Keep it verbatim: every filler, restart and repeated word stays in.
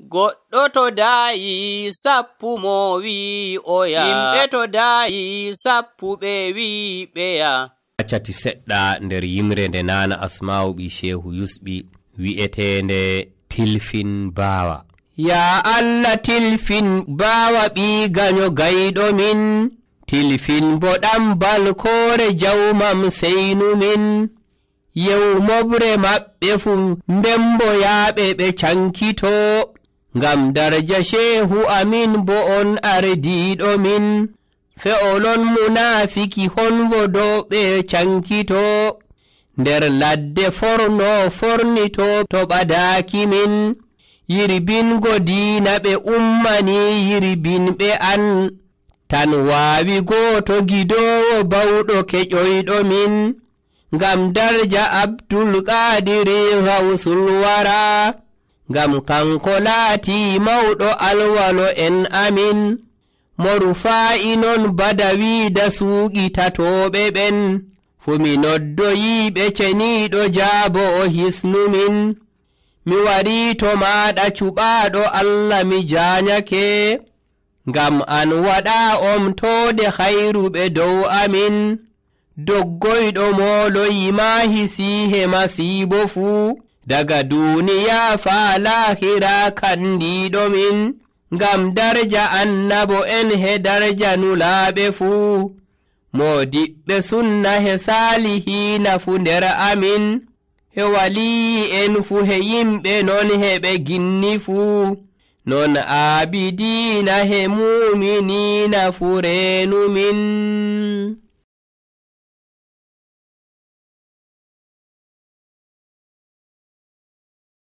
Goɗɗo to daayi sappu mo wi oya, yimɓe to daayi sappu ɓe wi ɓeya. Accati seɗɗa nder yimre nde nana Asma'u ɓi Shehu Yusɓi wi'etende Tilfin Bawa. Ya Allah tilfin bawa ɓi gaño gayɗo min, tilfin boɗam balkore jawmam seynu min. Yew mobre maɓɓe fu ndembo yaaɓe ɓe cankito, ngam darja Shehu amin bo on ardiɗo min. Fe'olon munafiki honwo dow ɓe cankito, nder ladde forno fornito to ɓadaki min. Yirbingo diina ɓe ummani yirbinɓe an, tan waawi goto gidowo bawɗo keƴoyɗo min. Ngam darja Abdul Qadiri Gawsul Wara, ngam kanko laati mawɗo alwalo en amin. Mo Rufa'i non Badawi da suuƙi tatoɓe ɓen, fu mi noddoyiɓe ceniɗo jaabo o hisnu min. Mi wari to maɗa cuɓaɗo Allah mi janyake, ngam an waɗa omtode hayruɓe dow amin. Doggoyɗo moloyi ma hisihe masibo fu, daga duniya fa lahira kandiɗo min. Ngam darja annabo en he darja nulaɓe fu, modiɓɓe sunna he salihina fu nder amin. He waliyi en fu he yimɓe non heɓe ginni fu, non abidina he muminina fu renu min.